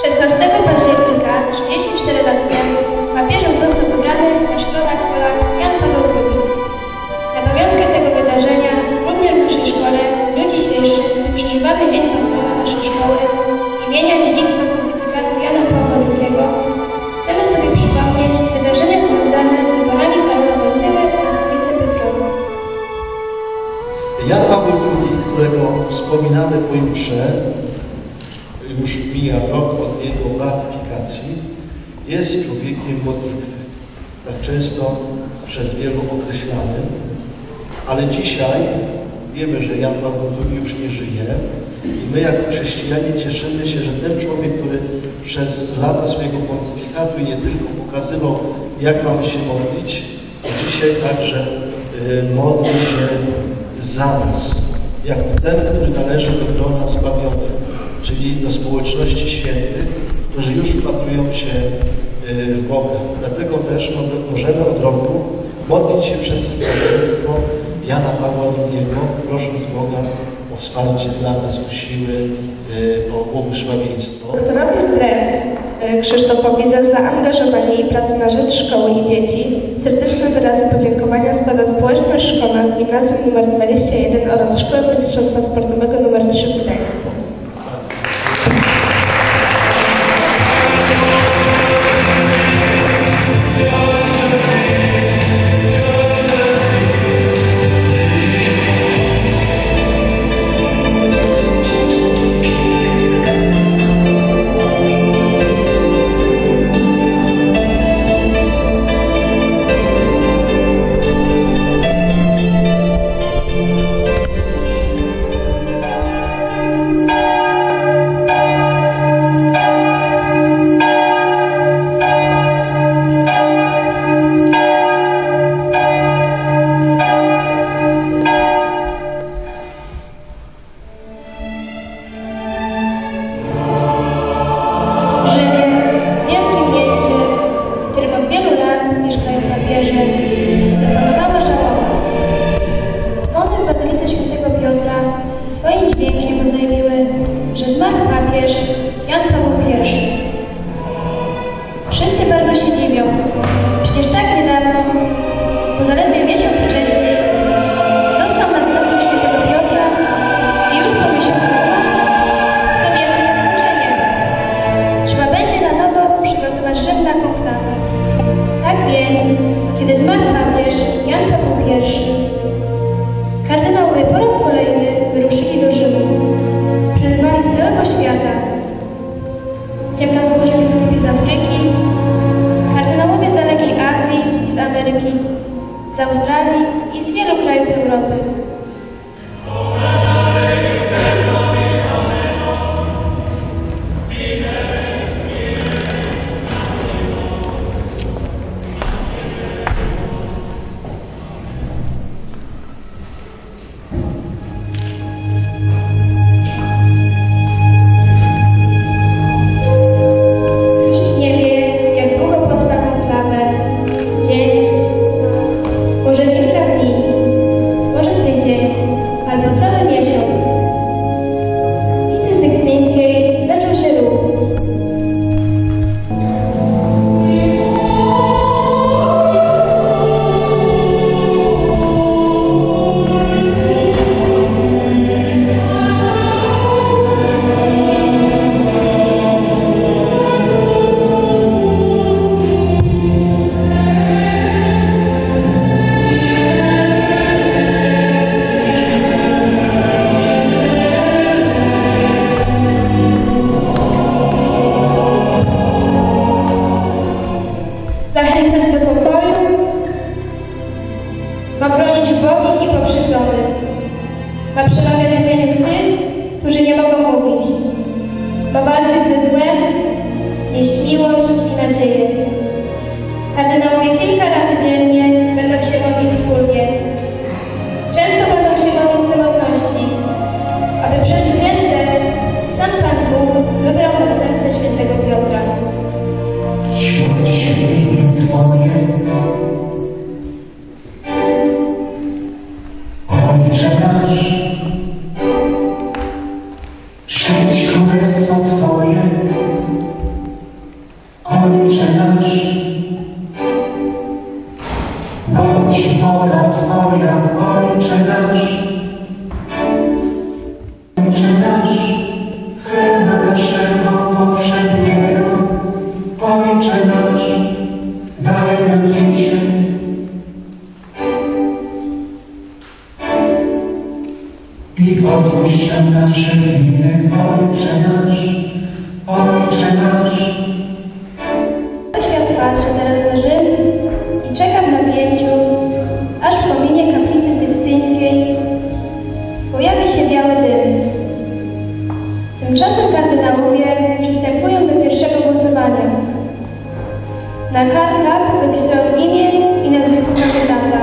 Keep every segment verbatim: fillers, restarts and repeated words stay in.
szesnastego października, trzydzieści cztery lata temu, papieżem został wybrany na szkolach Polak Jan Paweł drugi. Na pamiątkę tego wydarzenia, również w naszej szkole, w dniu dzisiejszym przeżywamy Dzień Patrona naszej szkoły, imienia dziedzictwa pontyfikatu Jana Pawła drugiego. Chcemy sobie przypomnieć wydarzenia związane z wyborami Karola Wojtyły na stolicę Piotrową. Jan Paweł drugi, którego wspominamy pojutrze, już mija rok od jego beatyfikacji, jest człowiekiem modlitwy, tak często przez wielu określanym, ale dzisiaj wiemy, że Jan Paweł drugi już nie żyje i my jako chrześcijanie cieszymy się, że ten człowiek, który przez lata swojego pontyfikatu i nie tylko pokazywał, jak mamy się modlić, dzisiaj także y, modli się za nas, jako ten, który należy do grona zbawionych, czyli do społeczności świętych, którzy już wpatrują się w Boga. Dlatego też możemy od roku modlić się przez wstawiennictwo Jana Pawła drugiego, prosząc Boga o wsparcie dla nas, o siły, o błogosławieństwo. Doktorowi Drews Krzysztofowi za zaangażowanie i pracę na rzecz szkoły i dzieci serdeczne wyrazy podziękowania składa społeczność szkolna z gimnazjum nr dwadzieścia jeden oraz Szkoły Mistrzostwa Sportowego nr trzy w Gdańsku. Z Australii i z wielu krajów Europy. Nikt nie wie, jak długo potrwa konklawę. Dzień, może kilka dni, może tydzień, albo cały miesiąc. W Licy Sykstyńskiej zaczął się ruch. Zachęcać do pokoju, ma bronić ubogich i pokrzywdzonych, ma przemawiać w imieniu tych, którzy nie mogą mówić, ma walczyć ze złem, nieść miłość i nadzieję. Kardynałowie kilka razy dziennie będą się modlić wspólnie. Często będą się modlić w samotności, aby przez ich ręce sam Pan Bóg wybrał następcę świętego Piotra. Święć się imię Twoje, Ojcze nasz, przyjdź królestwo Twoje, kardynałowie przystępują do pierwszego głosowania. Na kartkach wypisują imię i nazwisko kandydata.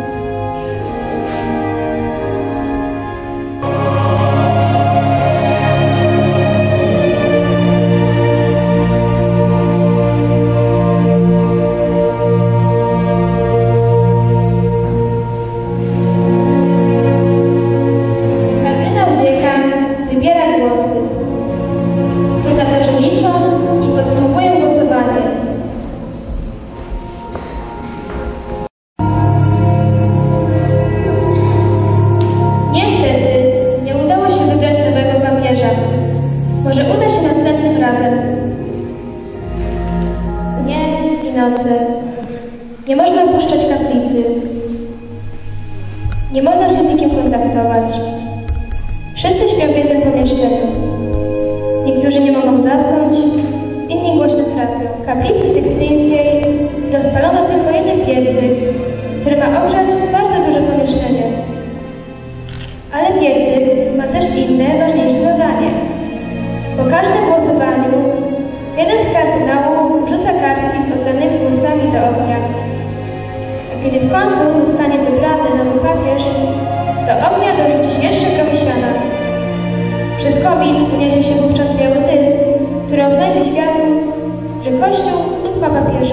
Może uda się następnym razem. Dnie i noce. Nie można opuszczać kaplicy. Nie można się z nikim kontaktować. Wszyscy śpią w jednym pomieszczeniu. Niektórzy nie mogą zasnąć, inni głośno chrapią. W kaplicy stykstyńskiej rozpalono tylko jeden piecyk, który ma ogrzać bardzo duże pomieszczenie. Ale piecyk ma też inne, ważniejsze zadanie. Po każdym głosowaniu jeden z kardynałów wrzuca kartki z oddanymi głosami do ognia. A kiedy w końcu zostanie wybrany nowy papież, do ognia dorzuci się jeszcze trochę siana. Przez komin uniesie się wówczas biały dym, który oznajmi światu, że Kościół znów ma papieża.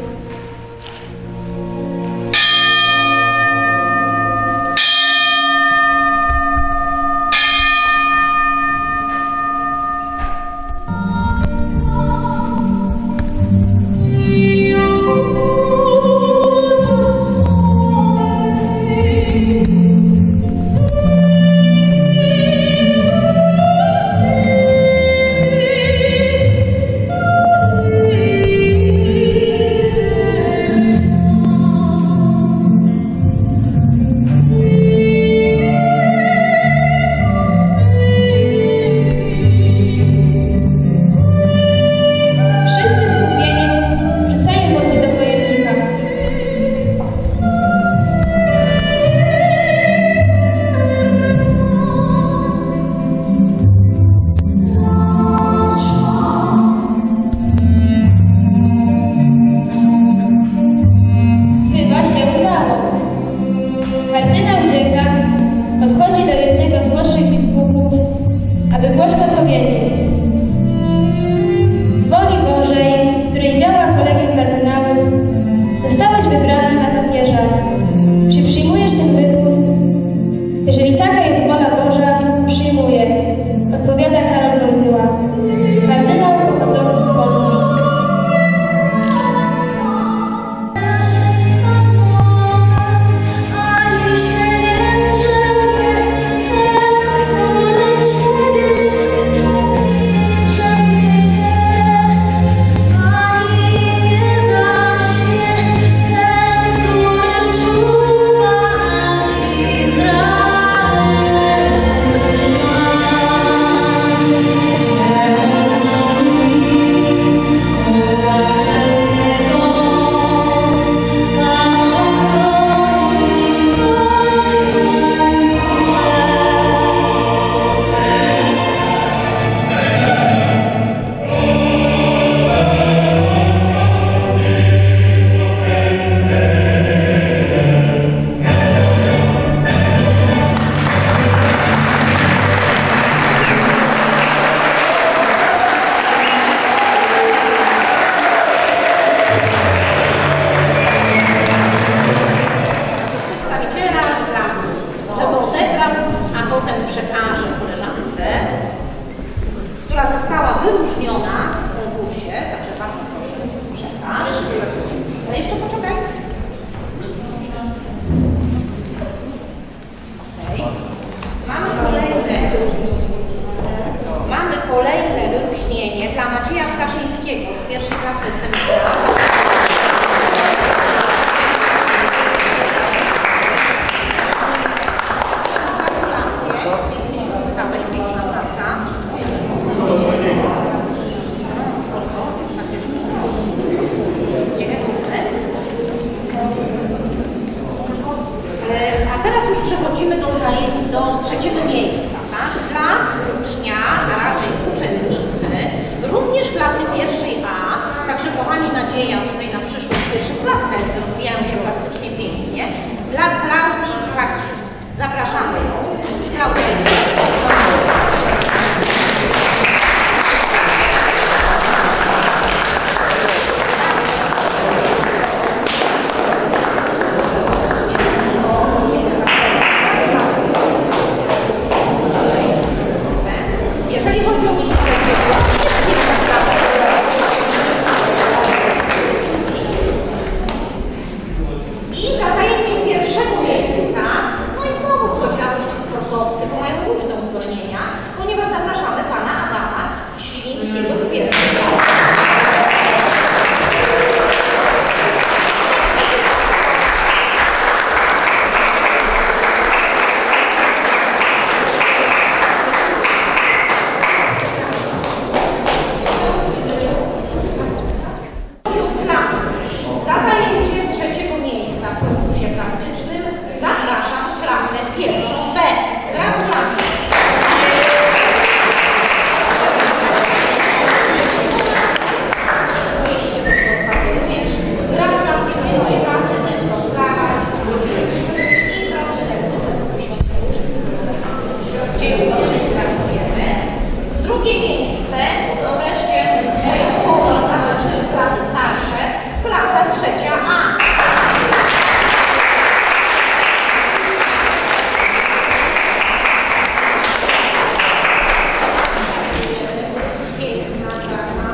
A teraz już przechodzimy do, do trzeciego miejsca, tak? Dla ucznia, a raczej uczennika. Pierwsza klasa. I za zajęcie pierwszego miejsca, no i znowu chodzi na to, że sportowcy to mają różne uzdolnienia, ponieważ zapraszamy pana Adama Śliwińskiego z pierwszej klasy. Za zajęcie trzeciego miejsca w konkursie plastycznym zapraszam klasę pierwszą B. Gratulacje! Jeśli tylko spacerujesz, gratulacje dla swojej klasy, tylko dla was. I proszę serdecznie. Dziękujemy, gratulujemy. Drugie miejsce, to wreszcie honor zakończyły klasy starsze. Klasa trzecia A. Piękna klasa.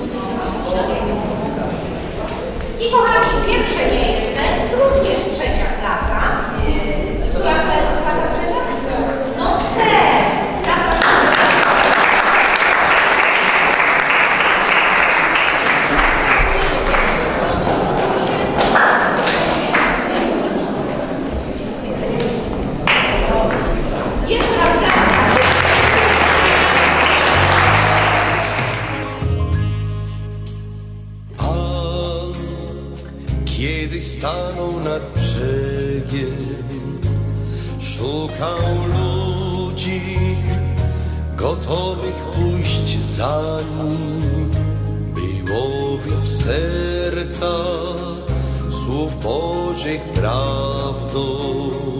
I kochani, pierwsze miejsce, również trzecia klasa. Która to klasa trzecia? No C. Zapraszamy. Jeszcze raz gratulacje. Pan kiedyś stanął nad brzegiem, szukał ludzi gotowych pójść za nim, by łowić serca słów Bożych prawdą.